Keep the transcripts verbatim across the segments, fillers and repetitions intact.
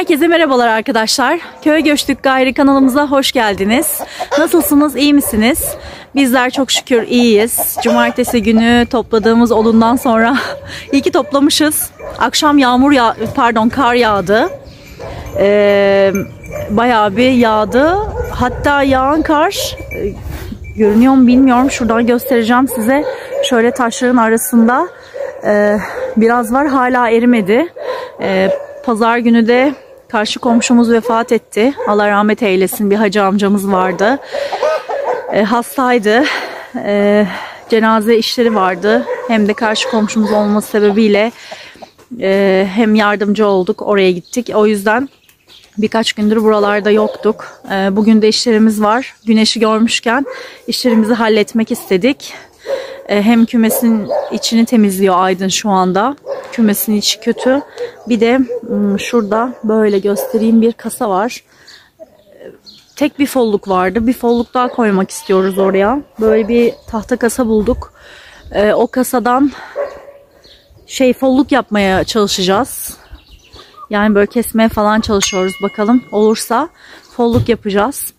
Herkese merhabalar arkadaşlar. Köye Göçtük Gayri kanalımıza hoş geldiniz. Nasılsınız, iyi misiniz? Bizler çok şükür iyiyiz. Cumartesi günü topladığımız odundan sonra iyi ki toplamışız. Akşam yağmur ya pardon kar yağdı. Ee, bayağı bir yağdı. Hatta yağan kar e, görünüyor mu bilmiyorum. Şuradan göstereceğim size. Şöyle taşların arasında e, biraz var, hala erimedi. E, Pazar günü de karşı komşumuz vefat etti. Allah rahmet eylesin. Bir hacı amcamız vardı. E, hastaydı. E, cenaze işleri vardı. Hem de karşı komşumuz olması sebebiyle e, hem yardımcı olduk. Oraya gittik. O yüzden birkaç gündür buralarda yoktuk. E, bugün de işlerimiz var. Güneşi görmüşken işlerimizi halletmek istedik. E, hem kümesin içini temizliyor Aydın şu anda. Kümesin içi kötü. Bir de şurada böyle göstereyim, bir kasa var. Tek bir folluk vardı. Bir folluk daha koymak istiyoruz oraya. Böyle bir tahta kasa bulduk. Ee, o kasadan şey folluk yapmaya çalışacağız. Yani böyle kesmeye falan çalışıyoruz. Bakalım olursa folluk yapacağız.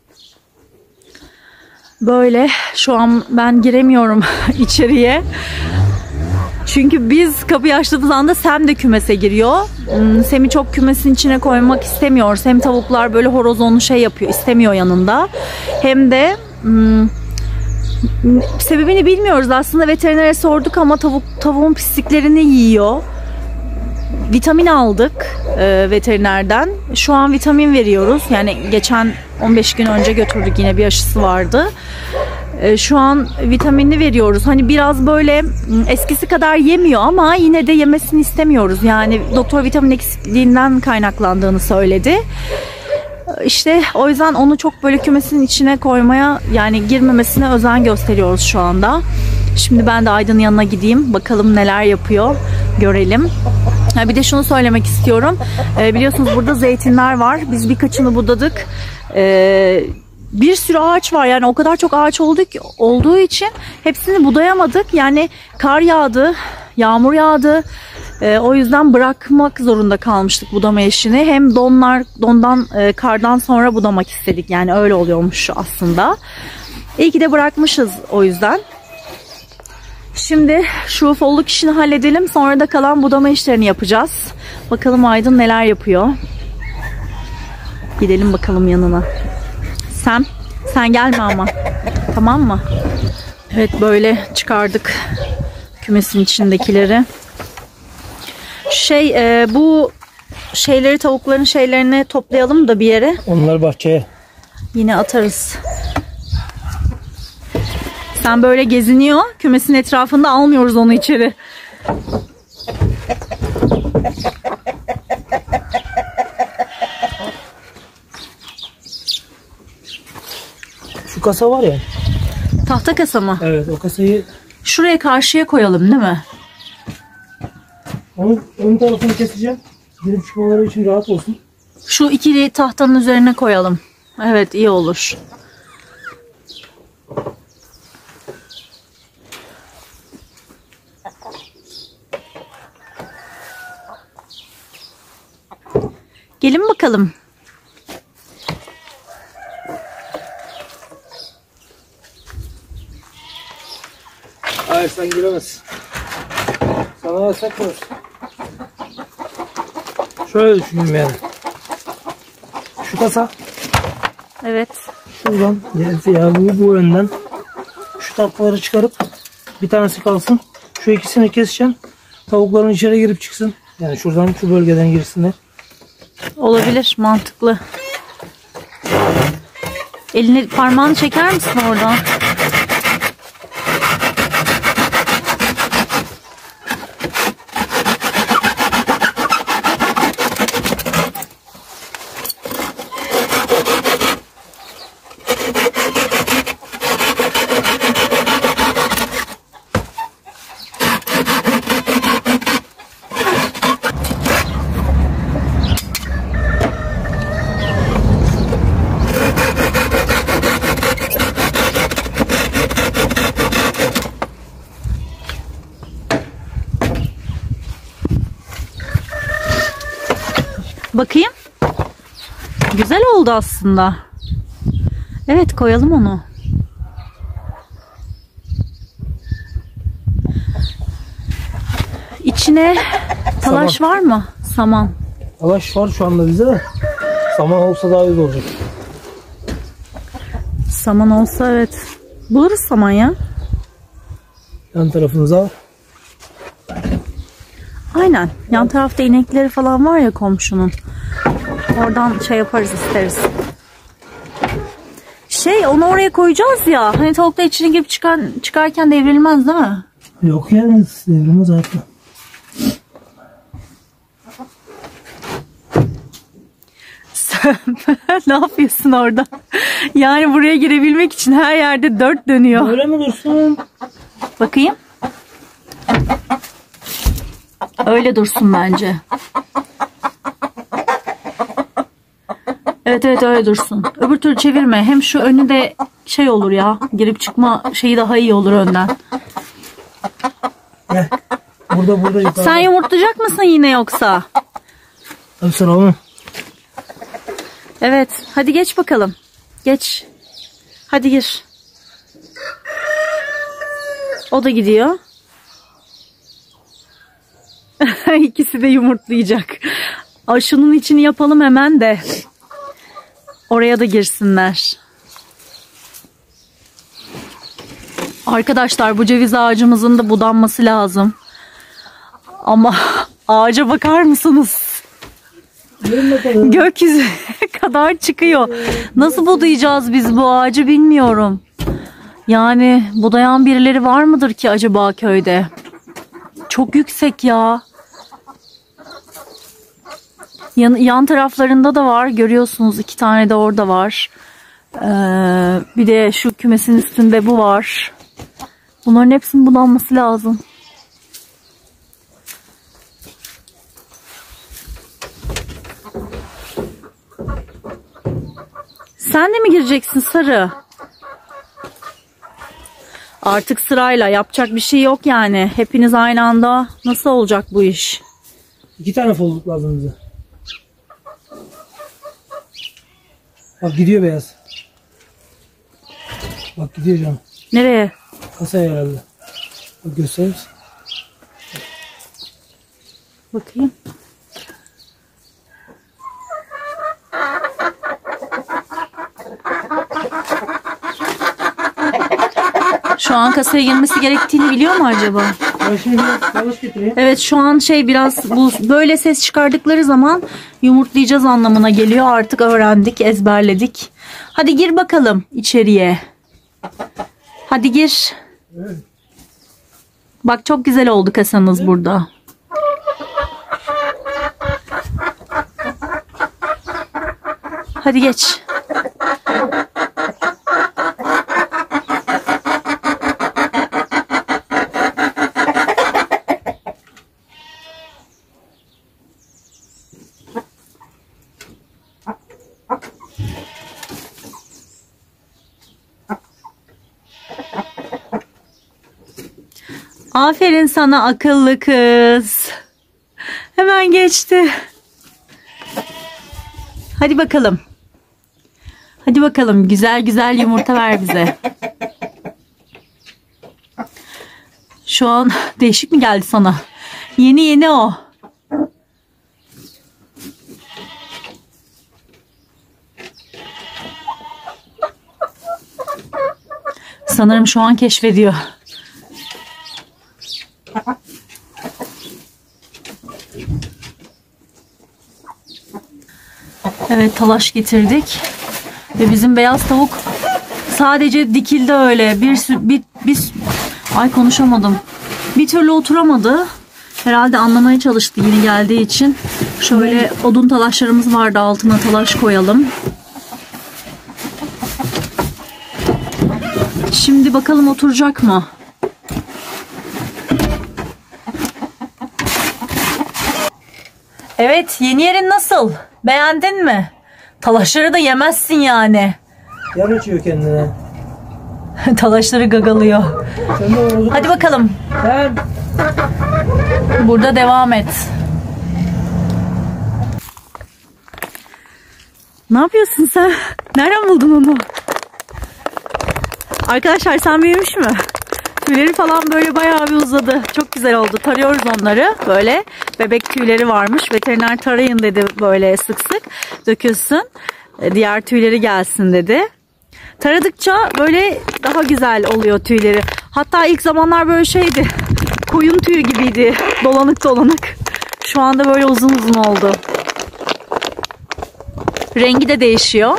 Böyle şu an ben giremiyorum içeriye. Çünkü biz kapıyı açtığımız anda Sem de kümese giriyor. Sem'i çok kümesin içine koymak istemiyoruz. Hem tavuklar böyle horozonlu şey yapıyor, istemiyor yanında. Hem de hmm, sebebini bilmiyoruz. Aslında veterinere sorduk ama tavuk tavuğun pisliklerini yiyor. Vitamin aldık e, veterinerden. Şu an vitamin veriyoruz. Yani geçen on beş gün önce götürdük, yine bir aşısı vardı. Şu an vitaminini veriyoruz. Hani biraz böyle eskisi kadar yemiyor ama yine de yemesini istemiyoruz. Yani doktor vitamin eksikliğinden kaynaklandığını söyledi. İşte o yüzden onu çok böyle kümesin içine koymaya, yani girmemesine özen gösteriyoruz şu anda. Şimdi ben de Aydın'ın yanına gideyim. Bakalım neler yapıyor. Görelim. Ha, bir de şunu söylemek istiyorum. Ee, biliyorsunuz burada zeytinler var. Biz birkaçını budadık. Ee, Bir sürü ağaç var, yani o kadar çok ağaç olduğu, ki, olduğu için hepsini budayamadık. Yani kar yağdı, yağmur yağdı. Ee, o yüzden bırakmak zorunda kalmıştık budama işini. Hem donlar, dondan, e, kardan sonra budamak istedik. Yani öyle oluyormuş aslında. İyi ki de bırakmışız o yüzden. Şimdi şu folluk işini halledelim. Sonra da kalan budama işlerini yapacağız. Bakalım Aydın neler yapıyor. Gidelim bakalım yanına. Sen, sen gelme ama. Tamam mı? Evet, böyle çıkardık kümesin içindekileri. Şey, e, bu şeyleri, tavukların şeylerini toplayalım da bir yere. Onlar bahçeye. Yine atarız. Sen böyle geziniyor. Kümesin etrafında, almıyoruz onu içeri. Şu kasa var ya. Tahta kasa mı? Evet, o kasayı şuraya karşıya koyalım değil mi? Onun ön tarafını keseceğim. Girip çıkmaları için rahat olsun. Şu ikili tahtanın üzerine koyalım. Evet, iyi olur. Gelin bakalım. Hayır, sen giremezsin. Sana yasak var. Şöyle düşünün yani. Şu kasa. Evet. Şuradan gelirse ya bu, bu önden. Şu tatlıları çıkarıp bir tanesi kalsın. Şu ikisini keseceğim. Tavukların içeri girip çıksın. Yani şuradan, şu bölgeden girsinler. Olabilir, mantıklı. Elini, parmağını çeker misin oradan? Bakayım. Güzel oldu aslında. Evet, koyalım onu. İçine talaş Saman. var mı? Saman. Talaş var şu anda bize de. Saman olsa daha iyi olacak. Saman olsa evet. Buluruz saman ya. Yan tarafımıza var. Aynen. Yan tarafta inekleri falan var ya komşunun. Oradan şey yaparız, isteriz. Şey, onu oraya koyacağız ya. Hani tavuklar içine girip çıkan, çıkarken devrilmez değil mi? Yok yani devrilmez zaten. Sen ne yapıyorsun orada? Yani buraya girebilmek için her yerde dört dönüyor. Öyle mi dursun? Bakayım. Öyle dursun bence. Evet evet öyle dursun. Öbür türlü çevirme. Hem şu önü de şey olur ya. Girip çıkma şeyi daha iyi olur önden. Gel. Burada burada yukarıda. Sen yumurtlayacak mısın yine yoksa? Tabii sıra onun. Evet. Hadi geç bakalım. Geç. Hadi gir. O da gidiyor. İkisi de yumurtlayacak. Aa, şunun içini yapalım hemen de. Oraya da girsinler. Arkadaşlar bu ceviz ağacımızın da budanması lazım. Ama ağaca bakar mısınız? Gökyüzü kadar çıkıyor. Nasıl budayacağız biz bu ağacı bilmiyorum. Yani budayan birileri var mıdır ki acaba köyde? Çok yüksek ya. Yan, yan taraflarında da var. Görüyorsunuz iki tane de orada var. Ee, bir de şu kümesin üstünde bu var. Bunların hepsinin budanması lazım. Sen de mi gireceksin Sarı? Artık sırayla yapacak bir şey yok yani. Hepiniz aynı anda nasıl olacak bu iş? İki tane folluk lazım bize. Bak gidiyor beyaz. Bak gidiyor canım. Nereye? Kasaya herhalde. Bak gösterir misin? Bakayım. Şu an kasaya girmesi gerektiğini biliyor mu acaba? Ben şimdi biraz yavaş getireyim. Evet şu an şey biraz bu böyle ses çıkardıkları zaman yumurtlayacağız anlamına geliyor. Artık öğrendik, ezberledik. Hadi gir bakalım içeriye. Hadi gir. Evet. Bak çok güzel oldu kasanız burada. Hadi geç. Aferin sana akıllı kız. Hemen geçti. Hadi bakalım. Hadi bakalım güzel güzel yumurta ver bize. Şu an değişik mi geldi sana? Yeni yeni o. Sanırım şu an keşfediyor. Evet talaş getirdik. Ve bizim beyaz tavuk sadece dikildi öyle. Bir, bir, bir ay konuşamadım. Bir türlü oturamadı. Herhalde anlamaya çalıştı yeni geldiği için. Şöyle odun talaşlarımız vardı. Altına talaş koyalım. Şimdi bakalım oturacak mı? Evet, yeni yerin nasıl? Beğendin mi? Talaşları da yemezsin yani. Yer açıyor kendine. Talaşları gagalıyor. Sen de orada. Hadi bakalım. Ben. Burada devam et. Ne yapıyorsun sen? Nereden buldun onu? Arkadaşlar sen büyümüş mü? Tüyleri falan böyle bayağı bir uzadı. Çok güzel oldu. Tarıyoruz onları. Böyle bebek tüyleri varmış. Veteriner tarayın dedi böyle sık sık. Dökülsün. Diğer tüyleri gelsin dedi. Taradıkça böyle daha güzel oluyor tüyleri. Hatta ilk zamanlar böyle şeydi. Koyun tüyü gibiydi. Dolanık dolanık. Şu anda böyle uzun uzun oldu. Rengi de değişiyor.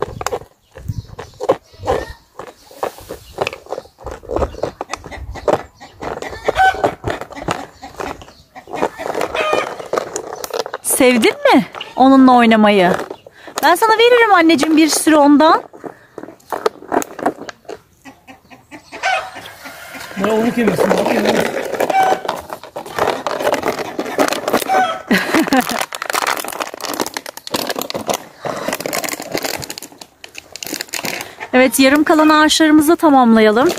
Sevdin mi onunla oynamayı? Ben sana veririm anneciğim bir sürü ondan. Ya onu kemirsin. Evet, yarım kalan ağaçlarımızı tamamlayalım.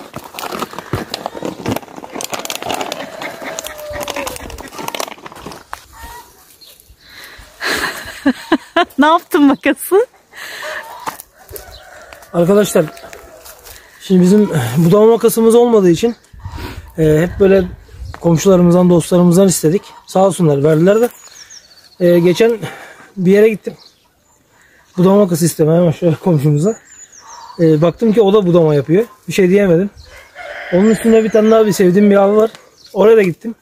Ne yaptın makası? Arkadaşlar şimdi bizim budama makasımız olmadığı için e, hep böyle komşularımızdan, dostlarımızdan istedik. Sağ olsunlar verdiler de. E, geçen bir yere gittim. Budama makası istemeye hemen şöyle komşumuza. E, baktım ki o da budama yapıyor. Bir şey diyemedim. Onun üstünde bir tane daha bir sevdiğim bir abi var. Oraya da gittim.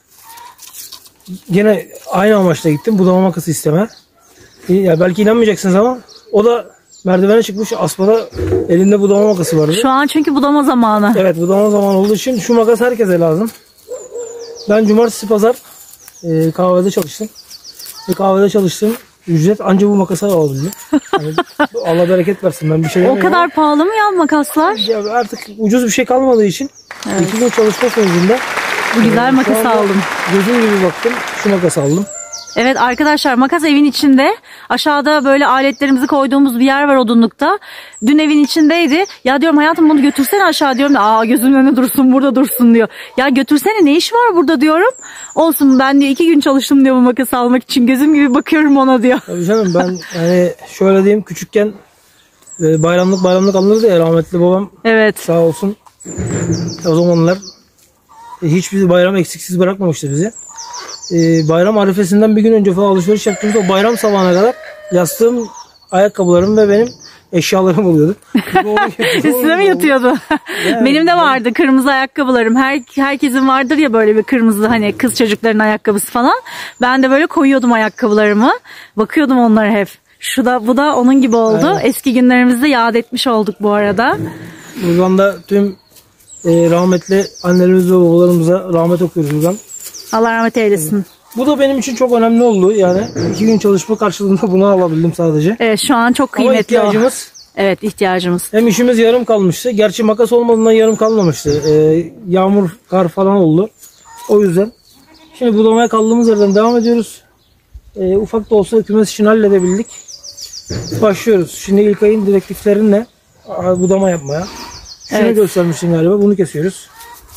Gene aynı amaçla gittim. Budama makası istemeye. Ya belki inanmayacaksınız ama o da merdivene çıkmış, aspada elinde budama makası vardı. Şu an çünkü budama zamanı. Evet, budama zamanı olduğu için şu makas herkese lazım. Ben cumartesi pazar e, kahvede çalıştım. Ve kahvede çalıştığım ücret ancak bu makası alabildim. Yani, Allah bereket versin, ben bir şey O kadar pahalı mı ya makaslar? Ya artık ucuz bir şey kalmadığı için evet. iki gün çalışma sonucunda bu güzel e, makası aldım. Gözüm gibi baktım, şu makası aldım. Evet arkadaşlar, makas evin içinde. Aşağıda böyle aletlerimizi koyduğumuz bir yer var odunlukta. Dün evin içindeydi. Ya diyorum hayatım bunu götürsene aşağı diyorum. Aa gözümün önüne dursun, burada dursun diyor. Ya götürsene, ne iş var burada diyorum. Olsun, ben diyor iki gün çalıştım diyor bu makası almak için. Gözüm gibi bakıyorum ona diyor. Tabii canım, ben hani şöyle diyeyim, küçükken bayramlık bayramlık alınırdı ya, rahmetli babam. Evet. Sağ olsun. O zamanlar hiçbir bayram eksiksiz bırakmamıştı bizi. Ee, bayram arifesinden bir gün önce falan alışveriş yaptığımızda o bayram sabahına kadar yastığım, ayakkabılarım ve benim eşyalarım oluyordu. Üstüne mi yatıyordu? Yani, benim de vardı kırmızı ayakkabılarım. Her, herkesin vardır ya böyle bir kırmızı, hani kız çocukların ayakkabısı falan. Ben de böyle koyuyordum ayakkabılarımı. Bakıyordum onlara hep. Şu da, bu da onun gibi oldu. Evet. Eski günlerimizde yad etmiş olduk bu arada. Buradan da tüm e, rahmetli annelerimiz ve babalarımıza rahmet okuyoruz buradan. Allah rahmet eylesin. Bu da benim için çok önemli oldu. Yani iki gün çalışma karşılığında bunu alabildim sadece. Evet, şu an çok kıymetli. Ama ihtiyacımız. O. Evet, ihtiyacımız. Hem işimiz yarım kalmıştı. Gerçi makas olmadığından yarım kalmamıştı. Ee, yağmur, kar falan oldu. O yüzden. Şimdi budamaya kaldığımız yerden devam ediyoruz. Ee, ufak da olsa kümes işini halledebildik. Başlıyoruz. Şimdi ilk ayın direktiflerinle budama yapmaya. Şunu evet. göstermiştim galiba. Bunu kesiyoruz.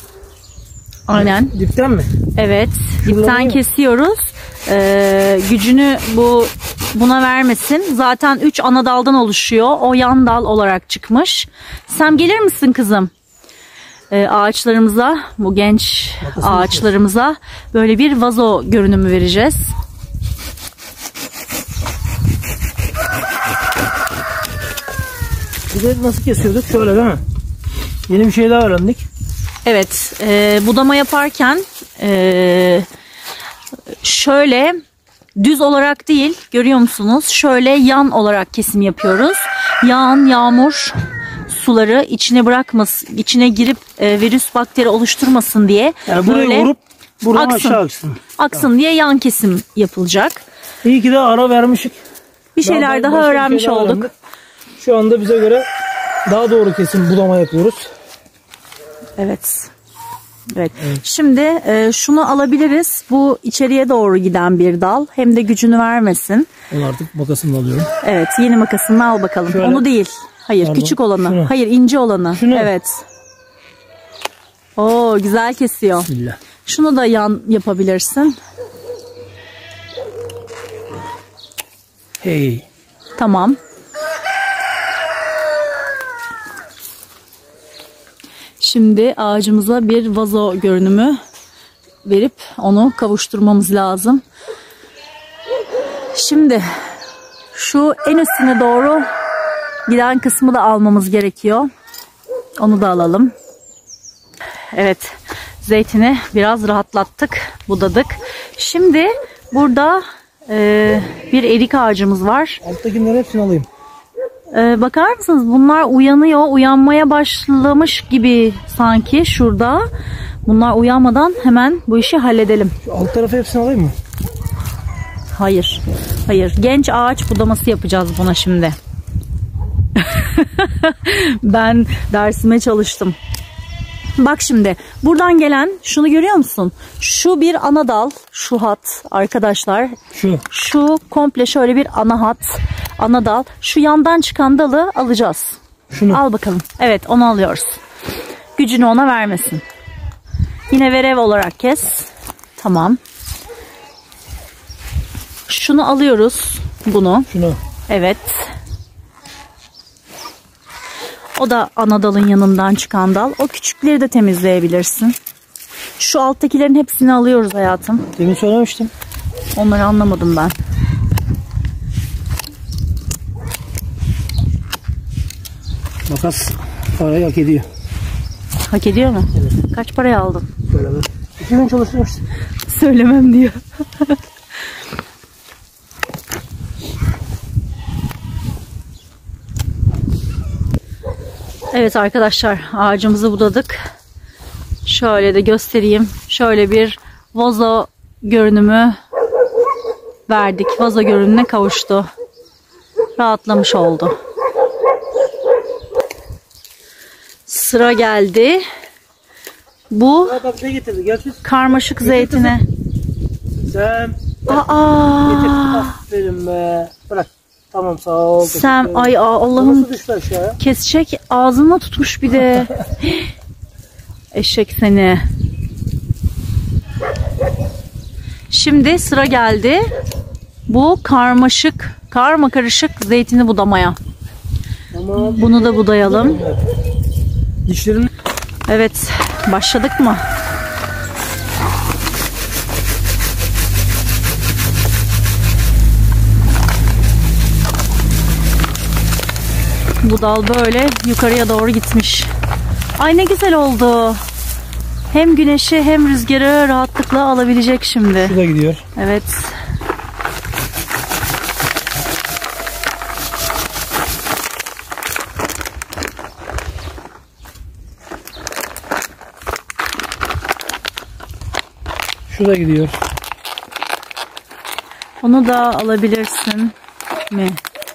Aynen. Dipten mi? Evet. Dipten kesiyoruz. Ee, gücünü bu buna vermesin. Zaten üç ana daldan oluşuyor. O yan dal olarak çıkmış. Sen gelir misin kızım? Ee, ağaçlarımıza, bu genç Makasını ağaçlarımıza şey. böyle bir vazo görünümü vereceğiz. Bir de nasıl kesiyorduk? Şöyle değil mi? Yeni bir şey daha öğrendik. Evet, e, budama yaparken e, şöyle düz olarak değil, görüyor musunuz? Şöyle yan olarak kesim yapıyoruz. Yağan yağmur suları içine bırakmasın, içine girip e, virüs bakteri oluşturmasın diye. Yani buraya böyle vurup buradan aksın, aşağı aksın. Aksın tamam. diye yan kesim yapılacak. İyi ki de ara vermişik. Bir şeyler daha, daha öğrenmiş şeyler olduk. Öğrendik. Şu anda bize göre daha doğru kesim budama yapıyoruz. Evet. Evet. evet. Şimdi e, şunu alabiliriz. Bu içeriye doğru giden bir dal. Hem de gücünü vermesin. Onu artık makasını alıyorum. Evet. Yeni makasını al bakalım. Şöyle. Onu değil. Hayır. Pardon. Küçük olanı. Şunu. Hayır. ince olanı. Şunu. Evet. Oo, güzel kesiyor. Bismillah. Şunu da yan yapabilirsin. Hey. Tamam. Şimdi ağacımıza bir vazo görünümü verip onu kavuşturmamız lazım. Şimdi şu en üstüne doğru giden kısmı da almamız gerekiyor. Onu da alalım. Evet, zeytini biraz rahatlattık, budadık. Şimdi burada e, bir erik ağacımız var. Alttakilerin hepsini alayım. E, bakar mısınız? Bunlar uyanıyor, uyanmaya başlamış gibi sanki şurada. Bunlar uyanmadan hemen bu işi halledelim. Şu alt tarafı hepsini alayım mı? Hayır, hayır. Genç ağaç budaması yapacağız buna şimdi. Ben dersime çalıştım. Bak şimdi buradan gelen şunu görüyor musun? Şu bir ana dal, şu hat arkadaşlar. Şu. Şu komple şöyle bir ana hat, ana dal. Şu yandan çıkan dalı alacağız. Şunu. Al bakalım. Evet, onu alıyoruz. Gücünü ona vermesin. Yine verev olarak kes. Tamam. Şunu alıyoruz. Bunu. Şunu. Evet. O da ana dalın yanından çıkan dal. O küçükleri de temizleyebilirsin. Şu alttakilerin hepsini alıyoruz hayatım. Demin söylemiştim. Onları anlamadım ben. Makas parayı hak ediyor. Hak ediyor mu? Evet. Kaç paraya aldın? Böyle böyle. İki gün çalıştırmıştım. Söylemem diyor. Evet arkadaşlar, ağacımızı budadık. Şöyle de göstereyim. Şöyle bir vazo görünümü verdik. Vazo görünümüne kavuştu. Rahatlamış oldu. Sıra geldi. Bu Bak ne getirdi? Gel siz. karmaşık zeytine. Sen. Aa! Aferin be. Bırak. Tamam sağ ol. Sen ay Allah'ım, nasıl düştü aşağıya? kesecek ağzına tutmuş bir de. Eşek seni. Şimdi sıra geldi. Bu karmaşık, karma karışık zeytini budamaya. Tamam. Bunu da budayalım. Dişlerin. Evet, başladık mı? Bu dal böyle yukarıya doğru gitmiş. Ay ne güzel oldu. Hem güneşi hem rüzgarı rahatlıkla alabilecek şimdi. Şu da gidiyor. Evet. Şu da gidiyor. Onu da alabilirsin mi?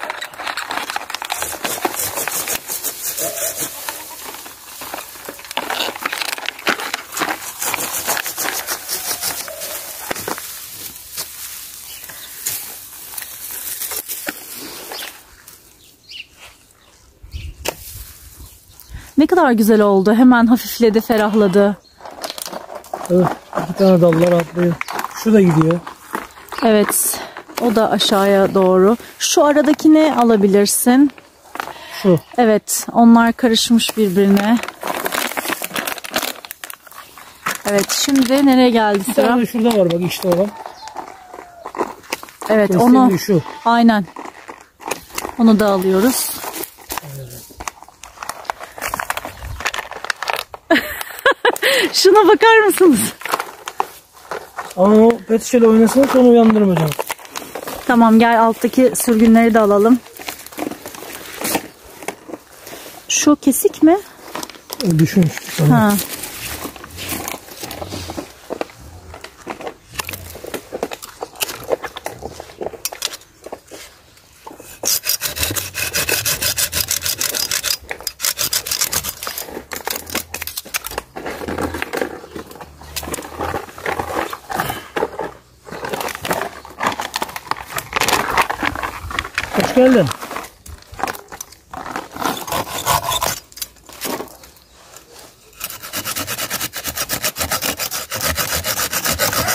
Ne kadar güzel oldu. Hemen hafifledi, ferahladı. Evet. İki tane dallar atlıyor. Şu da gidiyor. Evet. O da aşağıya doğru. Şu aradakini alabilirsin. Şu. Evet. Onlar karışmış birbirine. Evet. Şimdi nereye geldi Bir sıra? tane de şurada var bak işte olan. Evet. Kestiğim Onu. şu. Aynen. Onu da alıyoruz. Şuna bakar mısınız? Ama o pet şişeyle oynasın sonra uyandırmayacağım. Tamam, gel alttaki sürgünleri de alalım. Şu kesik mi? Düşmüş. Tamam. Ha. Hoş geldin.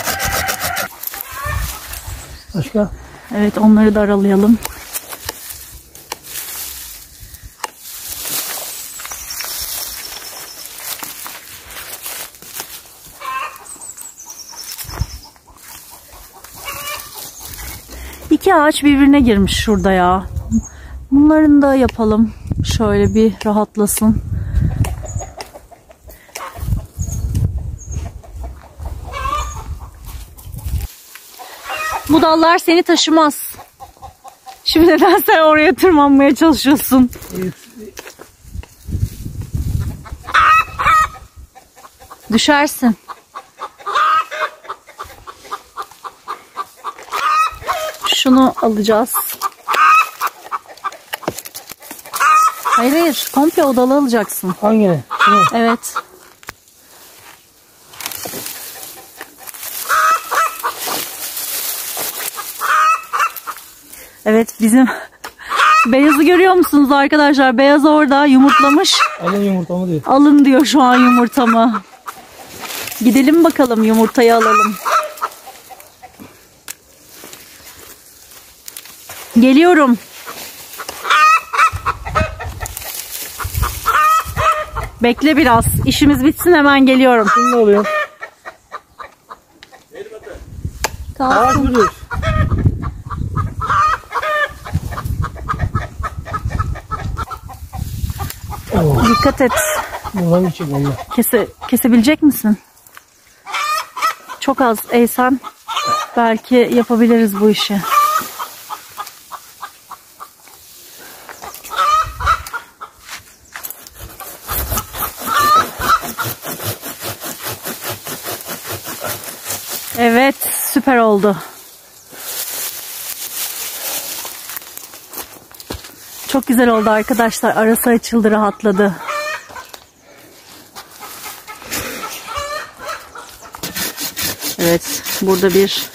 Başka? Evet, onları da aralayalım. İki ağaç birbirine girmiş şurada ya. Bunların da yapalım. Şöyle bir rahatlasın. Bu dallar seni taşımaz. Şimdi neden sen oraya tırmanmaya çalışıyorsun? Evet. Düşersin. Şunu alacağız. Hayır hayır. Komple o dalı alacaksın. Hangini? Şunu. Evet. Evet bizim beyazı görüyor musunuz arkadaşlar? Beyaz orada yumurtlamış. Alın yumurtamı diyor. Alın diyor şu an yumurtamı. Gidelim bakalım yumurtayı alalım. Geliyorum. Bekle biraz. İşimiz bitsin hemen geliyorum. Şimdi ne oluyor? Ağaç vuruyor. Oh. Dikkat et. Buradan geçecek valla. Kese, kesebilecek misin? Çok az eğsen belki yapabiliriz bu işi. Evet, süper oldu. Çok güzel oldu arkadaşlar. Arası açıldı, rahatladı. Evet, burada bir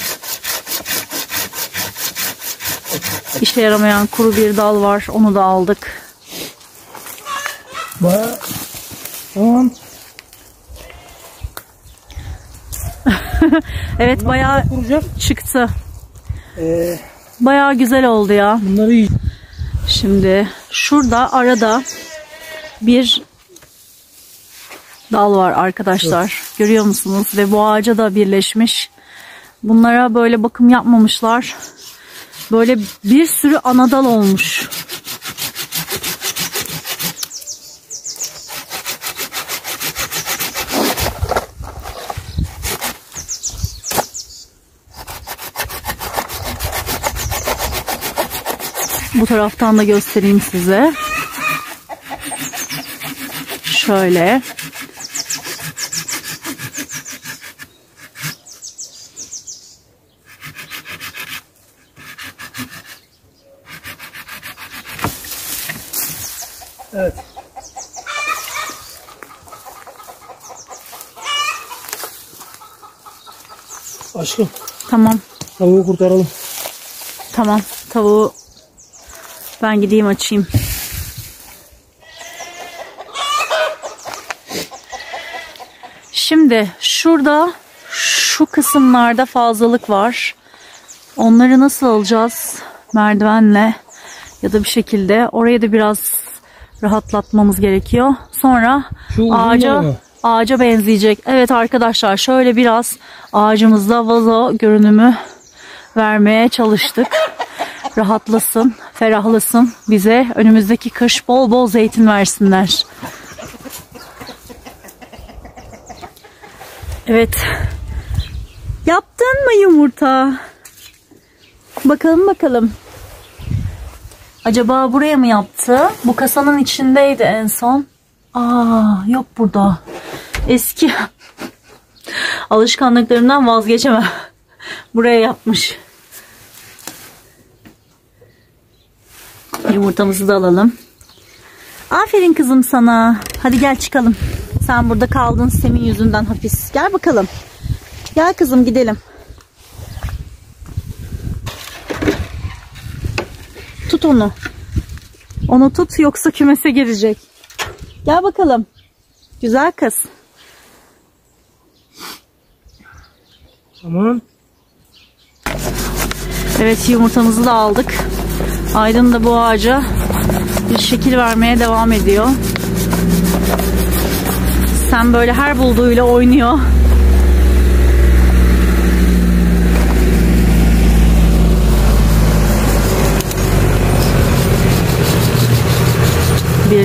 işe yaramayan kuru bir dal var. Onu da aldık. Baya tamam. Evet, bayağı kuracak. çıktı. Ee, Bayağı güzel oldu ya. bunları iyi. Şimdi şurada arada bir dal var arkadaşlar. Evet. Görüyor musunuz? Ve bu ağaca da birleşmiş. Bunlara böyle bakım yapmamışlar. Böyle bir sürü ana dal olmuş. Bu taraftan da göstereyim size. Şöyle. Evet. Aşkım. Tamam. Tavuğu kurtaralım. Tamam. Tavuğu ben gideyim açayım. Şimdi şurada şu kısımlarda fazlalık var. Onları nasıl alacağız? Merdivenle ya da bir şekilde. Oraya da biraz rahatlatmamız gerekiyor. Sonra ağaca ağaca benzeyecek. Evet arkadaşlar, şöyle biraz ağacımızda vazo görünümü vermeye çalıştık. Rahatlasın, ferahlasın, bize önümüzdeki kış bol bol zeytin versinler. Evet. Yaptın mı yumurta? Bakalım bakalım. Acaba buraya mı yaptı? Bu kasanın içindeydi en son. Aa, yok burada. Eski alışkanlıklarımdan vazgeçemem. Buraya yapmış. Yumurtamızı da alalım. Aferin kızım sana. Hadi gel çıkalım. Sen burada kaldın senin yüzünden hapis. Gel bakalım. Gel kızım gidelim. Tut onu. Onu tut yoksa kümese girecek. Gel bakalım. Güzel kız. Tamam. Evet, yumurtamızı da aldık. Aydın da bu ağaca bir şekil vermeye devam ediyor. Sen böyle her bulduğuyla oynuyor.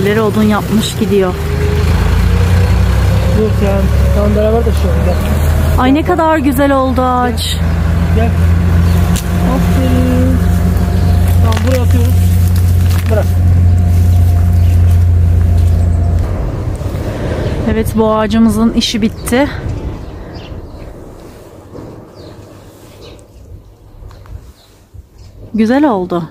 Birileri odun yapmış gidiyor. Yok yani. Tamam beraber taşıyalım. Gel. Ay ne kadar güzel oldu ağaç. Gel. Aferin. Tamam buraya atıyoruz. Bırak. Evet, bu ağacımızın işi bitti. Güzel oldu.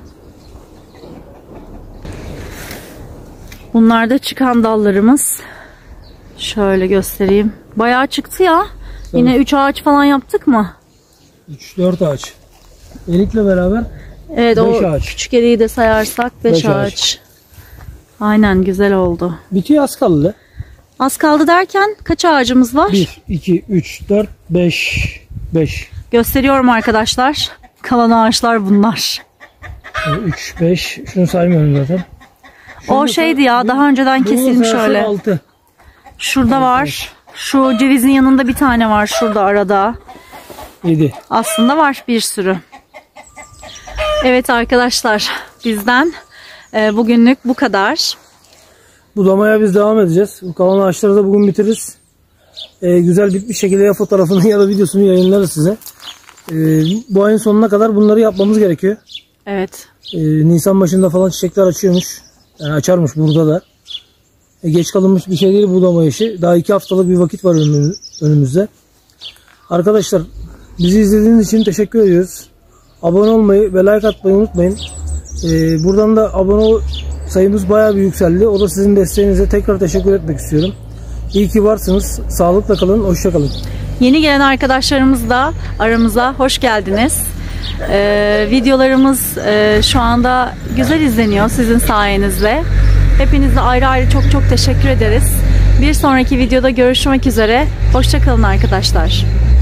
Bunlar da çıkan dallarımız. Şöyle göstereyim. Bayağı çıktı ya. Evet. Yine üç ağaç falan yaptık mı? üç dört ağaç. Erikle beraber evet, o ağaç. Küçük eriği de sayarsak beş ağaç. ağaç. Aynen, güzel oldu. Bitiyor, az kaldı. Az kaldı derken kaç ağacımız var? bir, iki, üç, dört, beş. beş. Gösteriyorum arkadaşlar. Kalan ağaçlar bunlar. üç, beş. Şunu saymıyorum zaten. Şunu o şeydi ya, daha önceden kesilmiş öyle. altı. Şurada altı, var. Şu cevizin yanında bir tane var şurada arada. yedi. Aslında var bir sürü. Evet arkadaşlar, bizden e, bugünlük bu kadar. Budamaya biz devam edeceğiz. Bu kalan ağaçları da bugün bitiririz. Ee, güzel bitmiş şekilde ya fotoğrafını ya da videosunu yayınlarız size. Ee, bu ayın sonuna kadar bunları yapmamız gerekiyor. Evet. Ee, Nisan başında falan çiçekler açıyormuş. Yani açarmış burada da. Ee, geç kalınmış bir şey değil budama işi. Daha iki haftalık bir vakit var önümüzde. Arkadaşlar, bizi izlediğiniz için teşekkür ediyoruz. Abone olmayı ve like atmayı unutmayın. Ee, buradan da abone sayımız bayağı bir yükseldi. O da sizin desteğinize tekrar teşekkür etmek istiyorum. İyi ki varsınız. Sağlıkla kalın. Hoşça kalın. Yeni gelen arkadaşlarımız da aramıza hoş geldiniz. Ee, videolarımız e, şu anda güzel izleniyor sizin sayenizde. Hepinize ayrı ayrı çok çok teşekkür ederiz. Bir sonraki videoda görüşmek üzere. Hoşça kalın arkadaşlar.